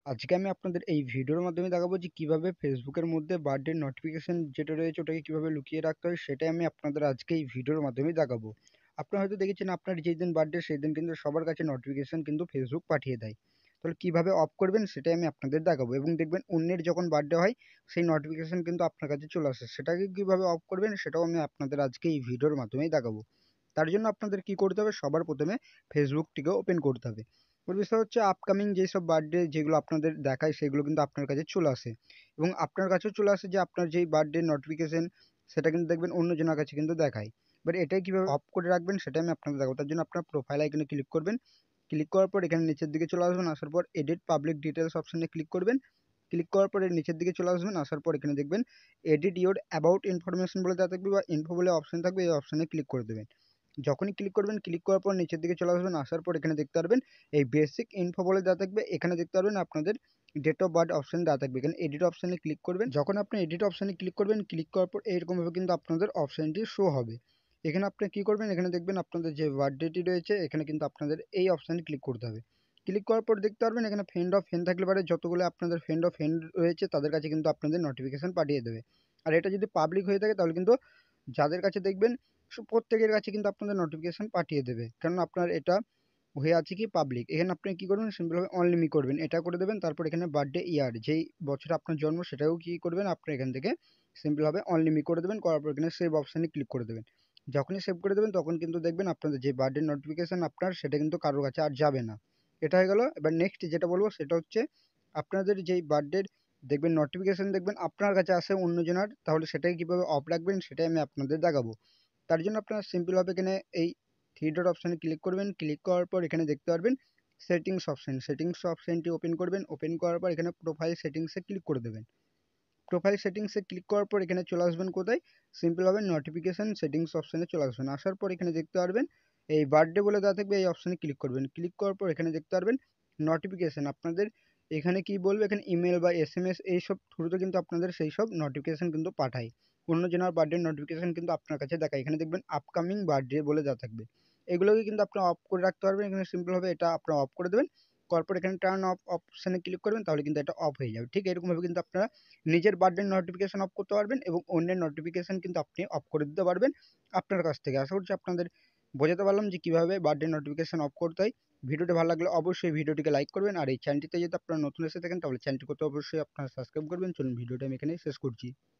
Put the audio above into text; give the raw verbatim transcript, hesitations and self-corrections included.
আজকে আমি আপনাদের এই ভিডিওর মাধ্যমে দেখাবো যে কিভাবে ফেসবুকের মধ্যে বার্থডে নোটিফিকেশন যেটা রয়েছে ওটাকে কিভাবে লুকিয়ে রাখতে হয়, সেটাই আমি আপনাদের আজকে এই ভিডিওর মাধ্যমে দেখাবো। আপনারা হয়তো দেখেছেন আপনার যেই দিন বার্থডে সেই দিন কিন্তু সবার কাছে নোটিফিকেশন কিন্তু ফেসবুক পাঠিয়ে দেয়। তাহলে কিভাবে অফ করবেন সেটাই আমি আপনাদের দেখাবো, এবং দেখবেন অন্যের যখন বার্থডে হয় সেই নোটিফিকেশন কিন্তু আপনার কাছে চলে আসে, সেটাকে কিভাবে অফ করবেন সেটাও আমি আপনাদের আজকে এই ভিডিওর মাধ্যমেই দেখাবো। তার জন্য আপনাদের কি করতে হবে, সবার প্রথমে ফেসবুকটিকে ওপেন করতে হবে। ওর বিষয় হচ্ছে আপকামিং যেসব বার্থডে যেগুলো আপনাদের দেখায় সেগুলো কিন্তু আপনার কাছে চলে আসে, এবং আপনার কাছেও চলে আসে যে আপনার যেই বার্থডে নোটিফিকেশন সেটা কিন্তু দেখবেন অন্যজনের কাছে কিন্তু দেখায়। বাট এটাই কীভাবে অফ করে রাখবেন সেটা আমি আপনাদের দেখাবো। তার জন্য আপনার প্রোফাইল আইকনে ক্লিক করবেন, ক্লিক করার পর এখানে নিচের দিকে চলে আসবেন, আসার পর এডিট পাবলিক ডিটেলস অপশানে ক্লিক করবেন। ক্লিক করার পরে নিচের দিকে চলে আসবেন, আসার পর এখানে দেখবেন এডিট ইউর অ্যাবাউট ইনফরমেশন বলে দেওয়া থাকবে বা ইনফো বলে অপশান থাকবে, এই অপশানে ক্লিক করে দেবেন। যখনই ক্লিক করবেন, ক্লিক করার পর নিচের দিকে চলে আসবেন, আসার পর এখানে দেখতে পারবেন এই বেসিক ইনফো বলে দেওয়া থাকবে, এখানে দেখতে পারবেন আপনাদের ডেট অফ বার্থ অপশান দেওয়া থাকবে। এখানে এডিট অপশানে ক্লিক করবেন, যখন আপনি এডিট অপশানে ক্লিক করবেন, ক্লিক করার পর এইরকমভাবে কিন্তু আপনাদের অপশানটি শো হবে। এখানে আপনি কী করবেন, এখানে দেখবেন আপনাদের যে বার্থডেটি রয়েছে এখানে কিন্তু আপনাদের এই অপশানে ক্লিক করতে হবে। ক্লিক করার পর দেখতে পারবেন এখানে ফ্রেন্ড অফ ফ্রেন্ড থাকলে পারে যতগুলো আপনাদের ফ্রেন্ড অফ ফ্রেন্ড রয়েছে তাদের কাছে কিন্তু আপনাদের নোটিফিকেশান পাঠিয়ে দেবে। আর এটা যদি পাবলিক হয়ে থাকে তাহলে কিন্তু যাদের কাছে দেখবেন প্রত্যেকের কাছে কিন্তু আপনাদের নোটিফিকেশান পাঠিয়ে দেবে, কারণ আপনার এটা হয়ে আছে কি পাবলিক। এখানে আপনি কী করবেন, সিম্পলভাবে অনলিমি করবেন, এটা করে দেবেন। তারপর এখানে বার্থডে ইয়ার যেই বছর আপনার জন্ম সেটাও কী করবেন, আপনি এখান থেকে সিম্পলভাবে অনলিমি করে দেবেন। করার পর এখানে সেভ অপশানে ক্লিক করে দেবেন। যখনই সেভ করে দেবেন তখন কিন্তু দেখবেন আপনাদের যে বার্থডে নোটিফিকেশান আপনার সেটা কিন্তু কারোর কাছে আর যাবে না। এটা হয়ে গেল। এবার নেক্সট যেটা বলবো সেটা হচ্ছে আপনাদের যেই বার্থডের দেখবেন নোটিফিকেশান দেখবেন আপনার কাছে আসে অন্যজনের, তাহলে সেটাই কীভাবে অফ রাখবেন সেটাই আমি আপনাদের দেখাবো। তার জন্য আপনারা সিম্পলভাবে এখানে এই থ্রি ডট অপশানে ক্লিক করবেন, ক্লিক করার পর এখানে দেখতে পারবেন সেটিংস অপশান, সেটিংস অপশানটি ওপেন করবেন। ওপেন করার পর এখানে প্রোফাইল সেটিংসে ক্লিক করে দেবেন। প্রোফাইল সেটিংসে ক্লিক করার পর এখানে চলে আসবেন কোথায়, সিম্পলভাবে নোটিফিকেশান সেটিংস অপশানে চলে আসবেন। আসার পর এখানে দেখতে পারবেন এই বার্থডে বলে দেওয়া থাকবে, এই অপশানে ক্লিক করবেন। ক্লিক করার পর এখানে দেখতে পারবেন নোটিফিকেশান আপনাদের এখানে কি বলবে, এখানে ইমেল বা এস এম এস এইসব থ্রুতে কিন্তু আপনাদের সেই সব নোটিফিকেশান কিন্তু পাঠায়। অন্যজনের বার্থডে নোটিফিকেশান কিন্তু আপনার কাছে দেখায়। এখানে দেখবেন আপকামিং বার্থডে বলে দেওয়া থাকবে, এগুলোকে কিন্তু আপনি অফ করে রাখতে পারবেন। এখানে সিম্পলভাবে এটা আপনারা অফ করে দেবেন। করার পর এখানে টার্ন অফ অপশানে ক্লিক করবেন, তাহলে কিন্তু এটা অফ হয়ে যাবে। ঠিক এরকমভাবে কিন্তু আপনারা নিজের বার্থডে নোটিফিকেশান অফ করতে পারবেন, এবং অন্যের নোটিফিকেশান কিন্তু আপনি অফ করে দিতে পারবেন আপনার কাছ থেকে। আশা করছি আপনাদের বোঝাতে পারলাম যে কীভাবে বার্থডে নোটিফিকেশান অফ করতে হয়। ভিডিওটি ভালো লাগলে অবশ্যই ভিডিওটিকে লাইক করবেন, আর এই চ্যানেলটিতে যদি আপনারা নতুন এসে থাকেন তাহলে চ্যানেলটিকে তো অবশ্যই আপনারা সাবস্ক্রাইব করবেন। চলুন ভিডিওটা আমি এখানেই শেষ করছি।